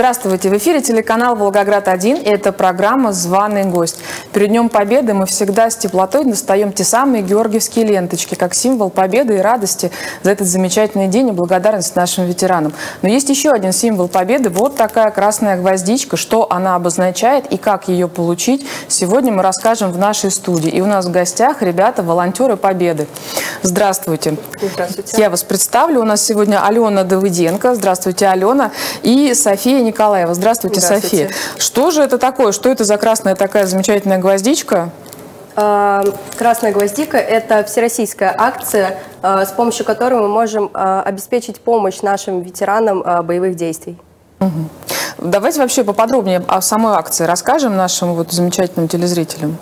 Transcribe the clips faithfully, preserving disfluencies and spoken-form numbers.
Здравствуйте! В эфире телеканал «Волгоград один» и это программа «Званый гость». Перед Днем Победы мы всегда с теплотой достаем те самые георгиевские ленточки, как символ победы и радости за этот замечательный день и благодарность нашим ветеранам. Но есть еще один символ победы. Вот такая красная гвоздичка. Что она обозначает и как ее получить, сегодня мы расскажем в нашей студии. И у нас в гостях ребята, волонтеры Победы. Здравствуйте! Здравствуйте! Я вас представлю. У нас сегодня Алена Давыденко. Здравствуйте, Алена. И София Николаева. Здравствуйте, Здравствуйте, София. Что же это такое? Что это за красная такая замечательная гвоздичка? Красная гвоздика – это всероссийская акция, с помощью которой мы можем обеспечить помощь нашим ветеранам боевых действий. Угу. Давайте вообще поподробнее о самой акции расскажем нашим вот замечательным телезрителям.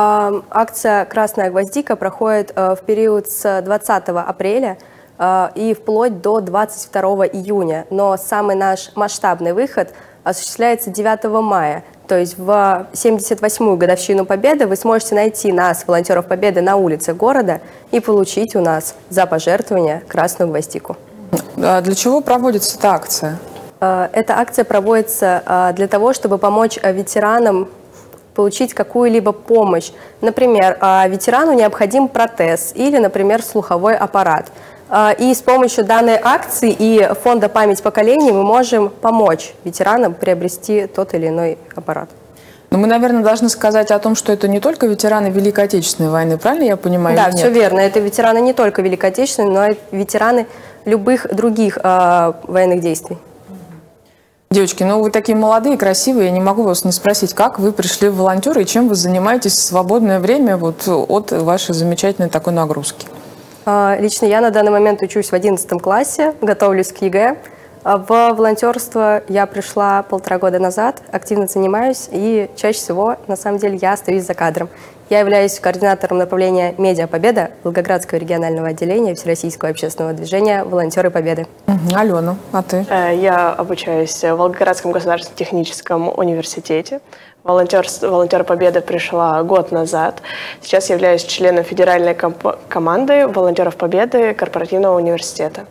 Акция «Красная гвоздика» проходит в период с двадцатого апреля и вплоть до двадцать второго июня. Но самый наш масштабный выход осуществляется девятого мая. То есть в семьдесят восьмую годовщину Победы вы сможете найти нас, волонтеров Победы, на улице города и получить у нас за пожертвование красную гвоздику. А для чего проводится эта акция? Эта акция проводится для того, чтобы помочь ветеранам получить какую-либо помощь. Например, ветерану необходим протез или, например, слуховой аппарат. И с помощью данной акции и фонда «Память поколений» мы можем помочь ветеранам приобрести тот или иной аппарат. Но мы, наверное, должны сказать о том, что это не только ветераны Великой Отечественной войны, правильно я понимаю? Да, все верно. Это ветераны не только Великой Отечественной, но и ветераны любых других э, военных действий. Девочки, ну вы такие молодые, красивые, я не могу вас не спросить, как вы пришли в волонтеры и чем вы занимаетесь в свободное время вот от вашей замечательной такой нагрузки? Лично я на данный момент учусь в одиннадцатом классе, готовлюсь к ЕГЭ. В волонтерство я пришла полтора года назад, активно занимаюсь, и чаще всего, на самом деле, я остаюсь за кадром. Я являюсь координатором направления «Медиа Победа» Волгоградского регионального отделения Всероссийского общественного движения «Волонтеры Победы». Угу. Алена, а ты? Я обучаюсь в Волгоградском государственном техническом университете. Волонтер, волонтер Победы пришла год назад. Сейчас являюсь членом федеральной комп- команды волонтеров Победы корпоративного университета.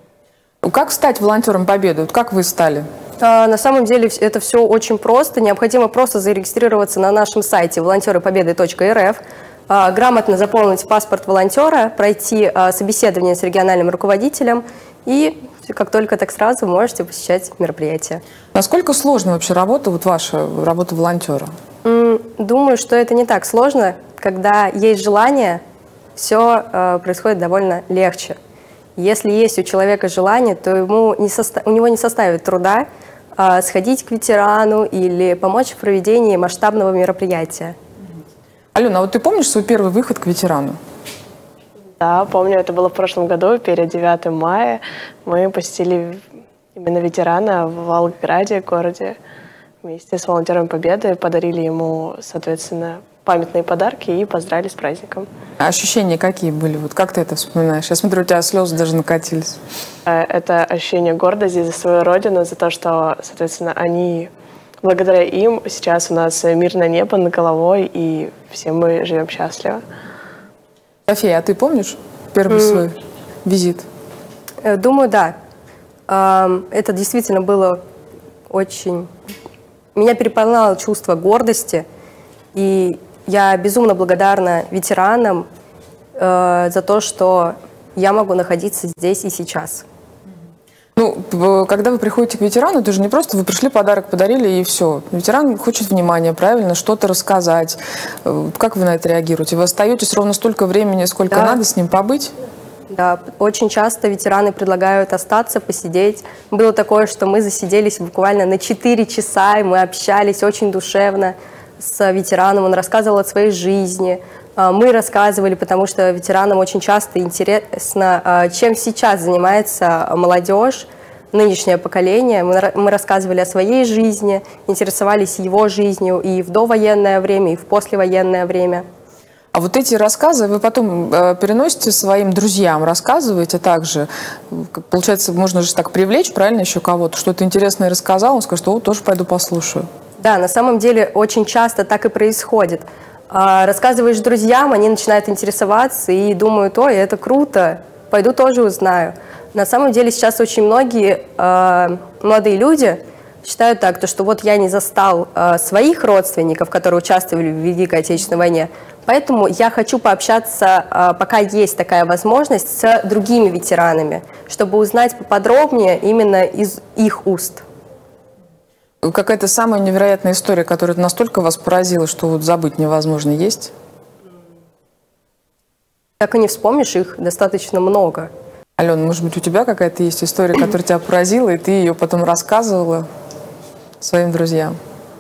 Как стать волонтером Победы? Как вы стали? На самом деле это все очень просто. Необходимо просто зарегистрироваться на нашем сайте волонтеры победы точка эр эф, грамотно заполнить паспорт волонтера, пройти собеседование с региональным руководителем и как только так сразу можете посещать мероприятия. Насколько сложна вообще работа, вот ваша работа волонтера? Думаю, что это не так сложно. Когда есть желание, все происходит довольно легче. Если есть у человека желание, то ему не состав... у него не составит труда а, сходить к ветерану или помочь в проведении масштабного мероприятия. Алена, а вот ты помнишь свой первый выход к ветерану? Да, помню, это было в прошлом году, перед девятым мая. Мы посетили именно ветерана в Волгограде, городе, вместе с волонтерами Победы, подарили ему, соответственно, памятные подарки и поздравили с праздником. А ощущения какие были? Вот как ты это вспоминаешь? Я смотрю, у тебя слезы даже накатились. Это ощущение гордости за свою родину, за то, что, соответственно, они, благодаря им, сейчас у нас мирное небо над головой, и все мы живем счастливо. София, а ты помнишь первый mm. свой визит? Думаю, да. Это действительно было очень... Меня переполняло чувство гордости, и я безумно благодарна ветеранам э, за то, что я могу находиться здесь и сейчас. Ну, когда вы приходите к ветерану, это же не просто вы пришли, подарок подарили и все. Ветеран хочет внимания, правильно, что-то рассказать. Как вы на это реагируете? Вы остаетесь ровно столько времени, сколько да. надо с ним побыть? Да, очень часто ветераны предлагают остаться, посидеть. Было такое, что мы засиделись буквально на четыре часа, и мы общались очень душевно с ветераном, он рассказывал о своей жизни, мы рассказывали, потому что ветеранам очень часто интересно, чем сейчас занимается молодежь, нынешнее поколение. Мы рассказывали о своей жизни, интересовались его жизнью и в довоенное время, и в послевоенное время. А вот эти рассказы вы потом э, переносите своим друзьям, рассказываете также. Получается, можно же так привлечь, правильно, еще кого-то, что-то интересное рассказал, он скажет, что тоже пойду послушаю. Да, на самом деле очень часто так и происходит. Рассказываешь друзьям, они начинают интересоваться и думают, ой, это круто, пойду тоже узнаю. На самом деле сейчас очень многие молодые люди Считаю так, то, что вот я не застал э, своих родственников, которые участвовали в Великой Отечественной войне, поэтому я хочу пообщаться, э, пока есть такая возможность, с другими ветеранами, чтобы узнать поподробнее именно из их уст. Какая-то самая невероятная история, которая настолько вас поразила, что вот забыть невозможно, есть? Так и не вспомнишь, их достаточно много. Алена, может быть, у тебя какая-то есть история, которая тебя поразила, и ты ее потом рассказывала своим друзьям?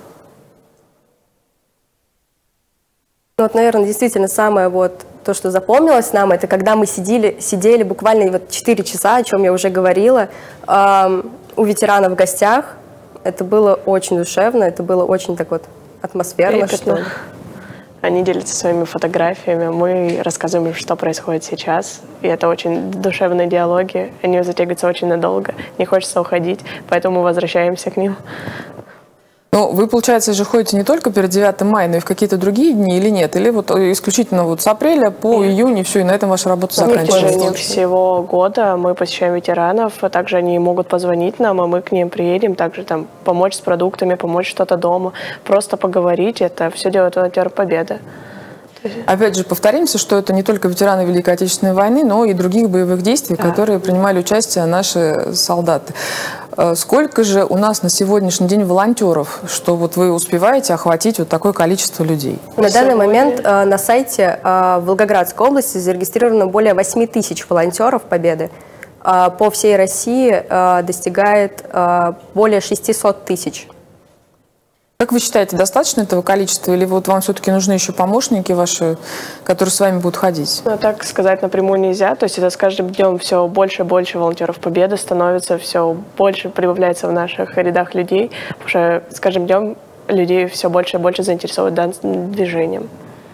Ну, вот, наверное, действительно самое вот то, что запомнилось нам, это когда мы сидели, сидели буквально вот четыре часа, о чем я уже говорила, э, у ветеранов в гостях. Это было очень душевно, это было очень так вот атмосферно, что ли. Они делятся своими фотографиями, мы рассказываем им, что происходит сейчас. И это очень душевные диалоги, они затягиваются очень надолго, не хочется уходить, поэтому мы возвращаемся к ним. Ну, вы, получается, же ходите не только перед девятым мая, но и в какие-то другие дни или нет? Или вот исключительно вот с апреля по нет. июнь, и все, и на этом ваша работа заканчивается? В течение всего года мы посещаем ветеранов, а также они могут позвонить нам, а мы к ним приедем, также там помочь с продуктами, помочь что-то дома, просто поговорить. Это все делает волонтер Победы. Опять же, повторимся, что это не только ветераны Великой Отечественной войны, но и других боевых действий, да. которые принимали участие наши солдаты. Сколько же у нас на сегодняшний день волонтеров, что вот вы успеваете охватить вот такое количество людей? На данный момент э, на сайте э, Волгоградской области зарегистрировано более восьми тысяч волонтеров Победы. Э, по всей России э, достигает э, более шестисот тысяч. Как вы считаете, достаточно этого количества, или вот вам все-таки нужны еще помощники ваши, которые с вами будут ходить? Ну, так сказать напрямую нельзя, то есть это с каждым днем все больше и больше волонтеров Победы становится, все больше прибавляется в наших рядах людей, потому что с каждым днем людей все больше и больше заинтересовывают данным движением.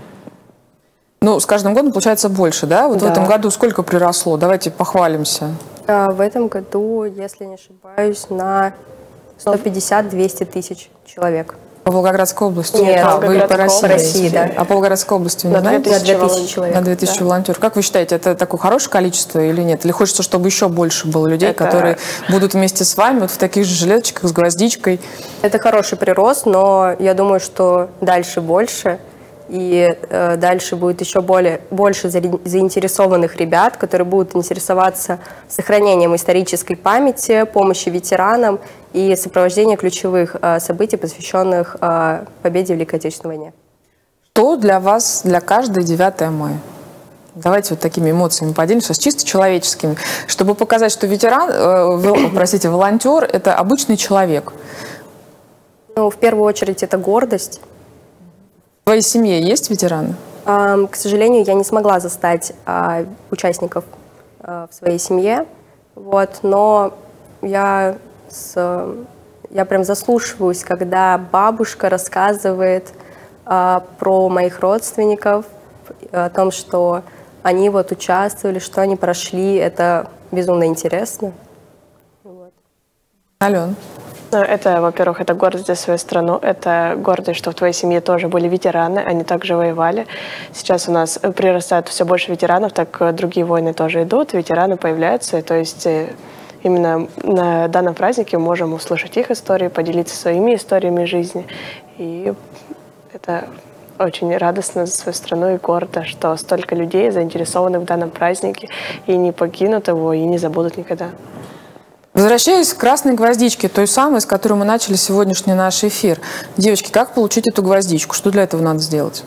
Ну, с каждым годом получается больше, да? Вот да. в этом году сколько приросло? Давайте похвалимся. А, в этом году, если не ошибаюсь, на сто пятьдесят — двести тысяч человек. По Волгоградской области? Нет, а, вы по России, России, да. А по Волгоградской области не на знаете? На две тысячи человек. На две тысячи да. волонтеров. Как вы считаете, это такое хорошее количество или нет? Или хочется, чтобы еще больше было людей, это... которые будут вместе с вами вот в таких же жилеточках с гвоздичкой? Это хороший прирост, но я думаю, что дальше больше. И э, дальше будет еще более, больше заинтересованных ребят, которые будут интересоваться сохранением исторической памяти, помощью ветеранам и сопровождением ключевых э, событий, посвященных э, победе в Великой Отечественной войне. Что для вас, для каждой девятое мая? Давайте вот такими эмоциями поделимся, чисто человеческими, чтобы показать, что ветеран, э, простите, волонтер – это обычный человек. Ну, в первую очередь, это гордость. В твоей семье есть ветераны? К сожалению, я не смогла застать а, участников а, в своей семье, вот, но я, с, я прям заслушиваюсь, когда бабушка рассказывает а, про моих родственников, о том, что они вот участвовали, что они прошли. Это безумно интересно. Вот. Алена? Это, во-первых, это гордость за свою страну, это гордость, что в твоей семье тоже были ветераны, они также воевали. Сейчас у нас прирастает все больше ветеранов, так другие войны тоже идут, ветераны появляются, то есть именно на данном празднике мы можем услышать их истории, поделиться своими историями жизни, и это очень радостно за свою страну и гордо, что столько людей заинтересованы в данном празднике и не покинут его, и не забудут никогда. Возвращаясь к красной гвоздичке, той самой, с которой мы начали сегодняшний наш эфир. Девочки, как получить эту гвоздичку? Что для этого надо сделать?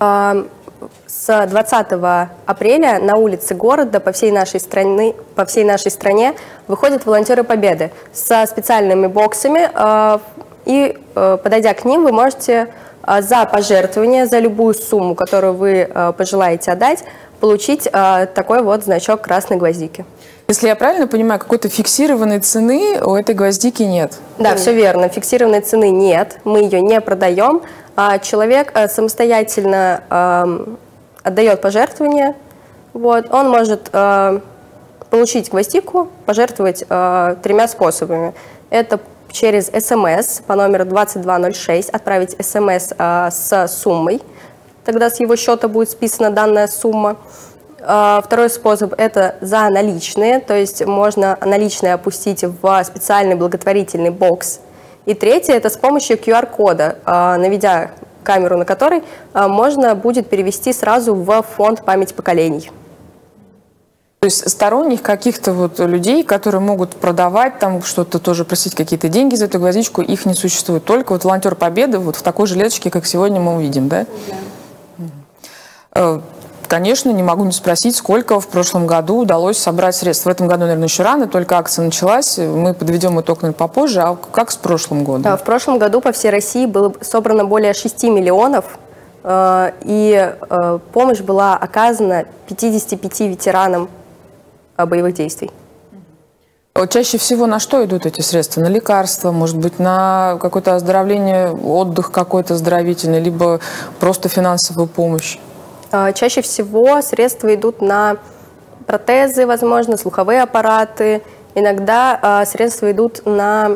С двадцатого апреля на улице города по всей нашей стране, по всей нашей стране выходят волонтеры Победы со специальными боксами. И, подойдя к ним, вы можете за пожертвование, за любую сумму, которую вы пожелаете отдать, получить такой вот значок красной гвоздики. Если я правильно понимаю, какой-то фиксированной цены у этой гвоздики нет? Да, все верно. Фиксированной цены нет, мы ее не продаем. Человек самостоятельно э, отдает пожертвование. Вот. Он может э, получить гвоздику, пожертвовать э, тремя способами. Это через СМС по номеру двадцать два ноль шесть, отправить СМС э, с суммой. Тогда с его счета будет списана данная сумма. Второй способ – это за наличные, то есть можно наличные опустить в специальный благотворительный бокс И третье – это с помощью ку ар кода, наведя камеру на которой, можно будет перевести сразу в фонд «Память поколений». То есть сторонних каких-то вот людей, которые могут продавать там что-то, тоже просить какие-то деньги за эту гвоздичку, их не существует. Только вот волонтер Победы вот в такой жилеточке, как сегодня мы увидим, да? Да. Конечно, не могу не спросить, сколько в прошлом году удалось собрать средств. В этом году, наверное, еще рано, только акция началась. Мы подведем итог, наверное, попозже. А как с прошлым годом? Да, в прошлом году по всей России было собрано более шести миллионов, и помощь была оказана пятидесяти пяти ветеранам боевых действий. Чаще всего на что идут эти средства? На лекарства, может быть, на какое-то оздоровление, отдых какой-то оздоровительный, либо просто финансовую помощь? Чаще всего средства идут на протезы, возможно, слуховые аппараты. Иногда средства идут на,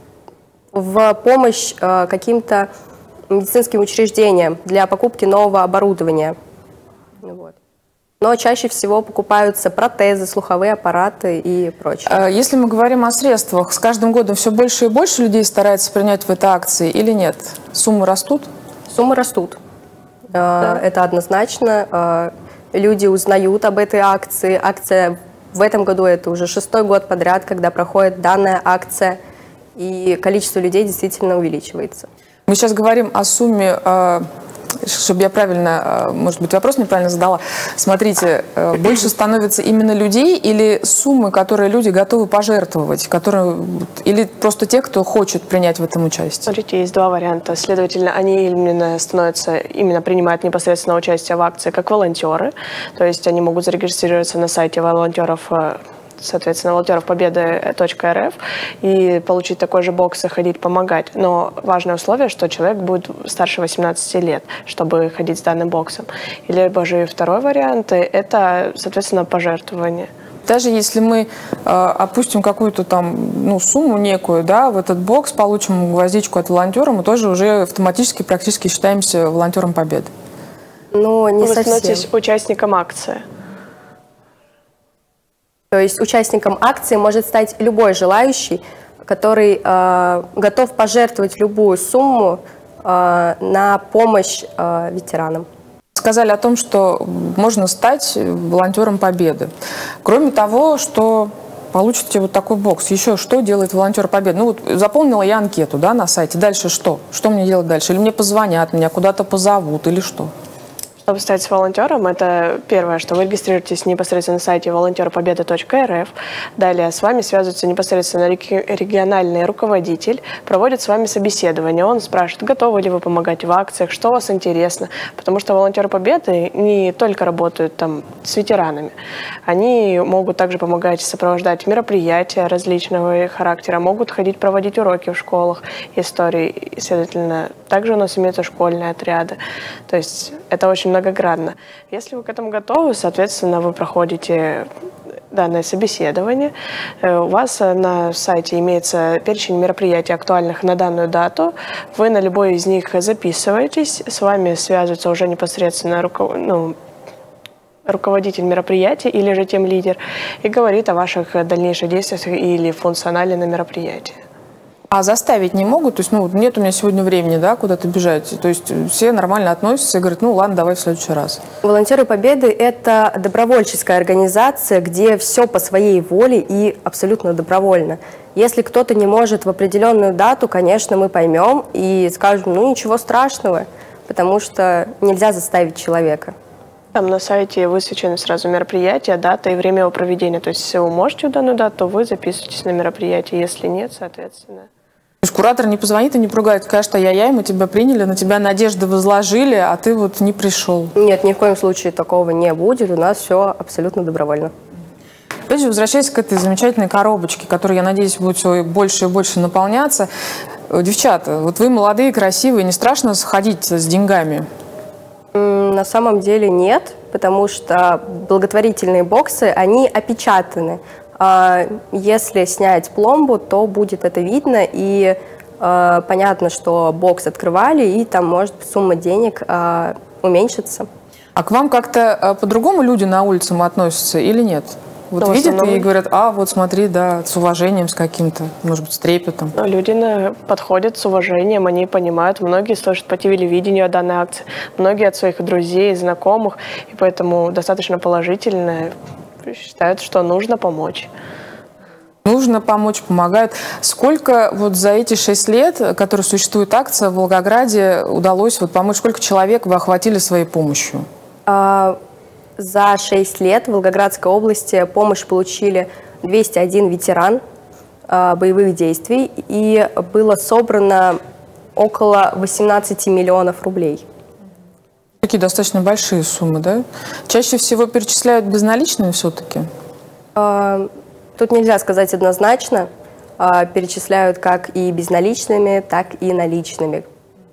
в помощь каким-то медицинским учреждениям для покупки нового оборудования. Вот. Но чаще всего покупаются протезы, слуховые аппараты и прочее. Если мы говорим о средствах, с каждым годом все больше и больше людей стараются принять в этой акции или нет? Суммы растут? Суммы растут. Да. Это однозначно. Люди узнают об этой акции. Акция в этом году, это уже шестой год подряд, когда проходит данная акция, и количество людей действительно увеличивается. Мы сейчас говорим о сумме, чтобы я правильно, может быть, вопрос неправильно задала. Смотрите, больше становится именно людей или суммы, которые люди готовы пожертвовать, которые, или просто те, кто хочет принять в этом участие? Смотрите, есть два варианта. Следовательно, они именно становятся, именно принимают непосредственно участие в акции как волонтеры. То есть они могут зарегистрироваться на сайте волонтеров, соответственно, волонтеров победы точка эр эф и получить такой же бокс и ходить помогать. Но важное условие, что человек будет старше восемнадцати лет, чтобы ходить с данным боксом. Либо же второй вариант – это, соответственно, пожертвование. Даже если мы э, опустим какую-то там ну, сумму некую, да, в этот бокс, получим гвоздичку от волонтера, мы тоже уже автоматически практически считаемся волонтером победы. Но не Вы совсем. Вы становитесь участником акции. То есть участником акции может стать любой желающий, который э, готов пожертвовать любую сумму э, на помощь э, ветеранам. Сказали о том, что можно стать волонтером победы. Кроме того, что получите вот такой бокс, еще что делает волонтер победы? Ну вот заполнила я анкету, да, на сайте. Дальше что? Что мне делать дальше? Или мне позвонят, меня куда-то позовут, или что? Чтобы стать волонтером, это первое, что вы регистрируетесь непосредственно на сайте волонтер победы точка эр эф. Далее с вами связывается непосредственно региональный руководитель, проводит с вами собеседование. Он спрашивает, готовы ли вы помогать в акциях, что вас интересно. Потому что волонтеры победы не только работают там с ветеранами. Они могут также помогать сопровождать мероприятия различного характера, могут ходить проводить уроки в школах истории. И, следовательно, также у нас имеются школьные отряды. То есть это очень многогранно. Если вы к этому готовы, соответственно, вы проходите данное собеседование. У вас на сайте имеется перечень мероприятий, актуальных на данную дату. Вы на любой из них записываетесь, с вами связывается уже непосредственно руководитель, ну, руководитель мероприятия или же тем лидер и говорит о ваших дальнейших действиях или функционале на мероприятии. А заставить не могут? То есть, ну, нет у меня сегодня времени, да, куда-то бежать. То есть все нормально относятся и говорят, ну, ладно, давай в следующий раз. Волонтеры Победы – это добровольческая организация, где все по своей воле и абсолютно добровольно. Если кто-то не может в определенную дату, конечно, мы поймем и скажем, ну, ничего страшного, потому что нельзя заставить человека. Там на сайте высвечены сразу мероприятия, дата и время его проведения. То есть, если вы можете в данную дату, вы записываетесь на мероприятие. Если нет, соответственно. То есть куратор не позвонит и не поругает, скажет, ай-яй-яй, мы тебя приняли, на тебя надежды возложили, а ты вот не пришел. Нет, ни в коем случае такого не будет. У нас все абсолютно добровольно. Опять же, возвращаясь к этой замечательной коробочке, которая, я надеюсь, будет все больше и больше наполняться. Девчата, вот вы молодые, красивые, не страшно сходить с деньгами? На самом деле нет, потому что благотворительные боксы, они опечатаны. Если снять пломбу, то будет это видно, и э, понятно, что бокс открывали, и там может сумма денег э, уменьшиться. А к вам как-то по-другому люди на улице относятся или нет? Вот Ну, видят основном... и говорят, а вот смотри, да, с уважением, с каким-то, может быть, с трепетом. Но люди на... подходят с уважением, они понимают, многие слышат по телевидению о данной акции, многие от своих друзей, знакомых, и поэтому достаточно положительно считают, что нужно помочь. Нужно помочь, помогают. Сколько вот за эти шесть лет, которые существует акция в Волгограде, удалось вот помочь? Сколько человек вы охватили своей помощью? А, за шесть лет в Волгоградской области помощь получили двести один ветеран а, боевых действий, и было собрано около восемнадцати миллионов рублей. Такие достаточно большие суммы, да? Чаще всего перечисляют безналичными все-таки? А, Тут нельзя сказать однозначно, перечисляют как и безналичными, так и наличными.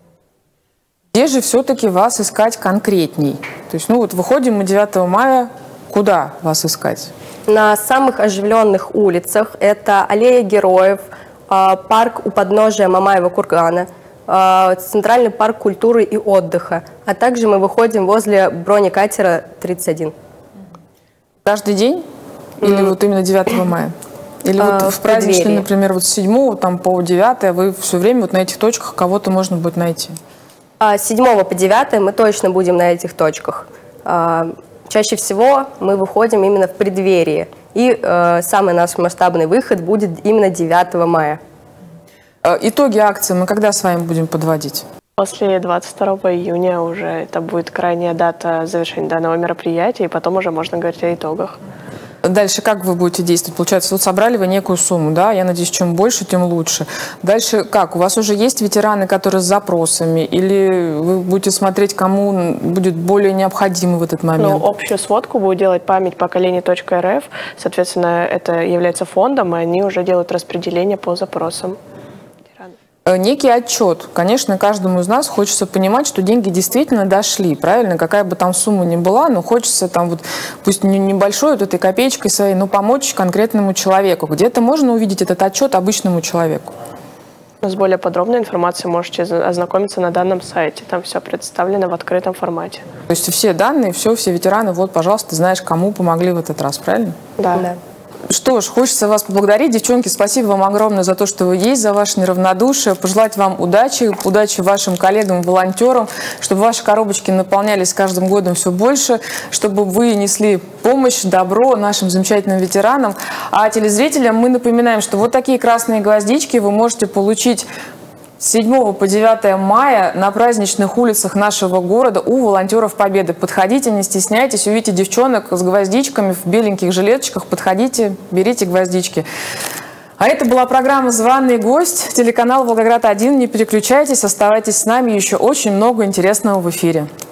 Где же все-таки вас искать конкретней? То есть, ну вот выходим мы девятого мая, куда вас искать? На самых оживленных улицах это аллея Героев, парк у подножия Мамаева кургана, Центральный парк культуры и отдыха, а также мы выходим возле бронекатера тридцать один. Каждый день? Или вот именно девятого мая? Или вот а, в праздничный, например, вот с седьмого там, по девятое вы все время вот на этих точках кого-то можно будет найти? С седьмого по девятое мы точно будем на этих точках. А, чаще всего мы выходим именно в преддверии. И а, самый наш масштабный выход будет именно девятого мая. Итоги акции мы когда с вами будем подводить? После двадцать второго июня уже это будет крайняя дата завершения данного мероприятия, и потом уже можно говорить о итогах. Дальше как вы будете действовать? Получается, вот собрали вы некую сумму, да? Я надеюсь, чем больше, тем лучше. Дальше как? У вас уже есть ветераны, которые с запросами? Или вы будете смотреть, кому будет более необходимо в этот момент? Ну, общую сводку будет делать память поколений точка эр эф. Соответственно, это является фондом, и они уже делают распределение по запросам. Некий отчет. Конечно, каждому из нас хочется понимать, что деньги действительно дошли, правильно? Какая бы там сумма ни была, но хочется там вот, пусть небольшой, вот этой копеечкой своей, но помочь конкретному человеку. Где-то можно увидеть этот отчет обычному человеку? С более подробной информацией можете ознакомиться на данном сайте. Там все представлено в открытом формате. То есть все данные, все, все ветераны, вот, пожалуйста, знаешь, кому помогли в этот раз, правильно? Да. Да. Что ж, хочется вас поблагодарить. Девчонки, спасибо вам огромное за то, что вы есть, за ваше неравнодушие. Пожелать вам удачи, удачи вашим коллегам, волонтерам, чтобы ваши коробочки наполнялись с каждым годом все больше, чтобы вы несли помощь, добро нашим замечательным ветеранам. А телезрителям мы напоминаем, что вот такие красные гвоздички вы можете получить с седьмого по девятое мая на праздничных улицах нашего города у волонтеров Победы. Подходите, не стесняйтесь, увидите девчонок с гвоздичками в беленьких жилеточках. Подходите, берите гвоздички. А это была программа «Званый гость», телеканал «Волгоград один». Не переключайтесь, оставайтесь с нами, еще очень много интересного в эфире.